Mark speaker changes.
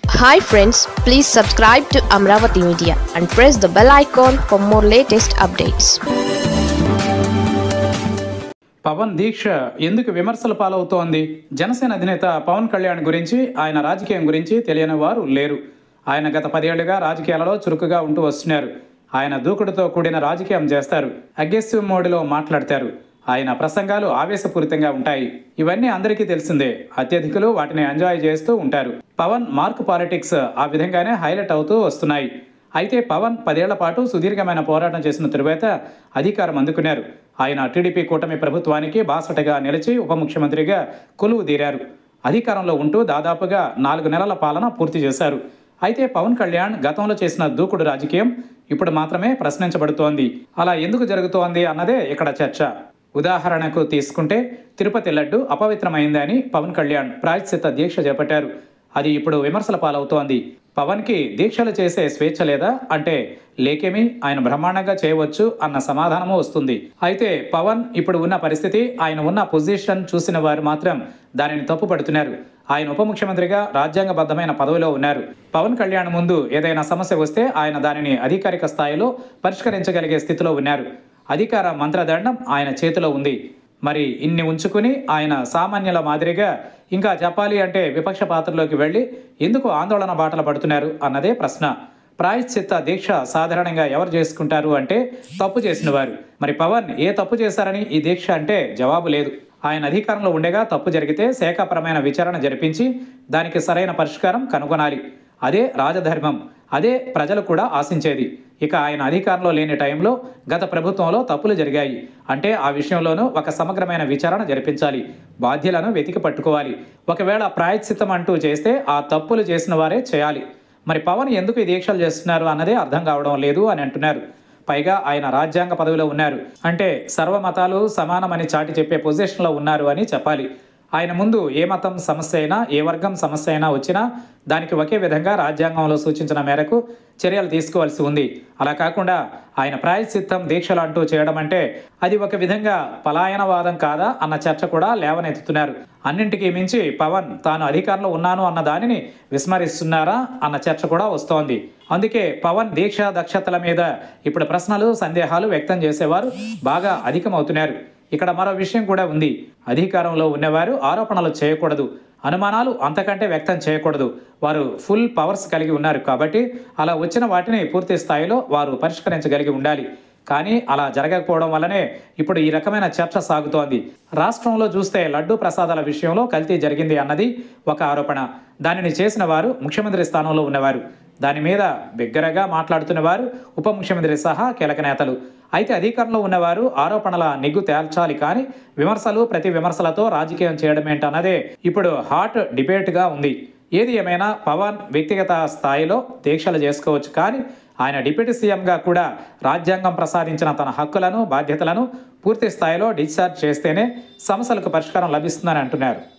Speaker 1: Hi friends, please subscribe to Amravati Media and press the bell icon for more latest updates.
Speaker 2: Pawan దీక్ష ఎందుకు విమర్శల పాలవుతోంది? జనసేన అధినేత పవన్ కళ్యాణ్ గురించి, ఆయన రాజకీయం గురించి తెలియని వారు లేరు. ఆయన గత 10 ఏళ్లుగా రాజకీయాలలో చురుకుగా ఉంటూ వస్తున్నారు. ఆయన దూకుడుతో కూడిన రాజకీయం చేస్తారు. అగ్రెసివ్ మోడ్లో మాట్లాడతారు. ఆయన ప్రసంగాలు ఆవేశపూరితంగా ఉంటాయి. ఇవన్నీ అందరికీ తెలిసిందే. అత్యధికులు వాటిని ఎంజాయ్ చేస్తూ ఉంటారు. పవన్ మార్క్ పాలిటిక్స్ ఆ విధంగానే హైలైట్ అవుతూ వస్తున్నాయి. అయితే పవన్ 10 ఏళ్ల పాటు సుదీర్ఘమైన పోరాటం చేసిన తరువాత అధికారం అందుకున్నారు. ఆయన టీడీపీ కూటమి ప్రభుత్వానికి బాసటగా నిలిచి ఉప ముఖ్యమంత్రిగా కొలువు తీరారు. అధికారంలో ఉంటూ దాదాపుగా 4 నెలల పాలన పూర్తి చేశారు. అయితే పవన్ కళ్యాణ్ గతంలో చేసిన దూకుడు రాజకీయం ఇప్పుడు మాత్రమే ప్రశ్నించబడుతోంది. అలా ఎందుకు జరుగుతోంది అన్నదే ఇక్కడ చర్చ. ఉదాహరణకు తీసుకుంటే తిరుపతి లడ్డు అపవిత్రమైందని పవన్ కళ్యాణ్ ప్రాయశ్చిత్త దీక్ష చేపట్టారు. అది ఇప్పుడు విమర్శల పాలవుతోంది. పవన్కి దీక్షలు చేసే స్వేచ్ఛ లేదా అంటే లేకేమి, ఆయన బ్రహ్మాండంగా చేయవచ్చు అన్న సమాధానము వస్తుంది. అయితే పవన్ ఇప్పుడు ఉన్న పరిస్థితి, ఆయన ఉన్న పొజిషన్ చూసిన వారు మాత్రం దానిని తప్పుపడుతున్నారు. ఆయన ఉప ముఖ్యమంత్రిగా రాజ్యాంగబద్ధమైన పదవిలో ఉన్నారు. పవన్ కళ్యాణ్ ముందు ఏదైనా సమస్య వస్తే ఆయన దానిని అధికారిక స్థాయిలో పరిష్కరించగలిగే స్థితిలో ఉన్నారు. అధికార మంత్రదండం ఆయన చేతిలో ఉంది. మరి ఇన్ని ఉంచుకుని ఆయన సామాన్యుల మాదిరిగా ఇంకా చెప్పాలి అంటే విపక్ష పాత్రలోకి వెళ్ళి ఎందుకు ఆందోళన బాటలు పడుతున్నారు అన్నదే ప్రశ్న. ప్రాయశ్చిత్త దీక్ష సాధారణంగా ఎవరు చేసుకుంటారు అంటే తప్పు చేసిన వారు. మరి పవన్ ఏ తప్పు చేశారని ఈ దీక్ష అంటే జవాబు లేదు. ఆయన అధికారంలో ఉండగా తప్పు జరిగితే శాఖాపరమైన విచారణ జరిపించి దానికి సరైన పరిష్కారం కనుగొనాలి. అదే రాజధర్మం. అదే ప్రజలు కూడా ఆశించేది. ఇక ఆయన అధికారంలో లేని టైంలో గత ప్రభుత్వంలో తప్పులు జరిగాయి అంటే ఆ విషయంలోనూ ఒక సమగ్రమైన విచారణ జరిపించాలి. బాధ్యులను వెతికి పట్టుకోవాలి. ఒకవేళ ప్రాయశ్చిత్తం అంటూ చేస్తే ఆ తప్పులు చేసిన వారే చేయాలి. మరి పవన్ ఎందుకు ఈ దీక్షలు చేస్తున్నారు అన్నదే అర్థం కావడం లేదు అని అంటున్నారు. పైగా ఆయన రాజ్యాంగ పదవిలో ఉన్నారు అంటే సర్వమతాలు సమానమని చాటి చెప్పే పొజిషన్లో ఉన్నారు అని చెప్పాలి. ఆయన ముందు ఏ మతం సమస్య అయినా, ఏ వర్గం సమస్య అయినా వచ్చినా దానికి ఒకే విధంగా రాజ్యాంగంలో సూచించిన మేరకు చర్యలు తీసుకోవాల్సి ఉంది. అలా కాకుండా ఆయన ప్రాయశ్చిత్తం దీక్షలు అంటూ చేయడం అంటే అది ఒక విధంగా పలాయనవాదం కాదా అన్న చర్చ కూడా లేవనెత్తుతున్నారు. అన్నింటికీ మించి పవన్ తాను అధికారంలో ఉన్నాను అన్న దానిని విస్మరిస్తున్నారా అన్న చర్చ కూడా వస్తోంది. అందుకే పవన్ దీక్ష దక్షతల మీద ఇప్పుడు ప్రశ్నలు, సందేహాలు వ్యక్తం చేసేవారు బాగా అధికమవుతున్నారు. ఇక్కడ మరో విషయం కూడా ఉంది. అధికారంలో ఉన్నవారు ఆరోపణలు చేయకూడదు, అనుమానాలు అంతకంటే వ్యక్తం చేయకూడదు. వారు ఫుల్ పవర్స్ కలిగి ఉన్నారు కాబట్టి అలా వచ్చిన వాటిని పూర్తి స్థాయిలో వారు పరిష్కరించగలిగి ఉండాలి. కానీ అలా జరగకపోవడం వల్లనే ఇప్పుడు ఈ రకమైన చర్చ సాగుతోంది. రాష్ట్రంలో చూస్తే లడ్డూ ప్రసాదాల విషయంలో కల్తీ జరిగింది అన్నది ఒక ఆరోపణ. దానిని చేసిన వారు ముఖ్యమంత్రి స్థానంలో ఉన్నవారు. దాని మీద బిగ్గరగా మాట్లాడుతున్న వారు ఉప ముఖ్యమంత్రి సహా కీలక నేతలు. అయితే అధికారంలో ఉన్నవారు ఆరోపణల నిగ్గు తేల్చాలి కానీ విమర్శలు, ప్రతి విమర్శలతో రాజకీయం చేయడం ఏంటన్నదే ఇప్పుడు హాట్ డిబేట్గా ఉంది. ఏది ఏమైనా పవన్ వ్యక్తిగత స్థాయిలో దీక్షలు చేసుకోవచ్చు కానీ ఆయన డిప్యూటీ సీఎంగా కూడా రాజ్యాంగం ప్రసాదించిన తన హక్కులను, బాధ్యతలను పూర్తి స్థాయిలో డిశ్చార్జ్ చేస్తేనే సమస్యలకు పరిష్కారం లభిస్తుందని అంటున్నారు.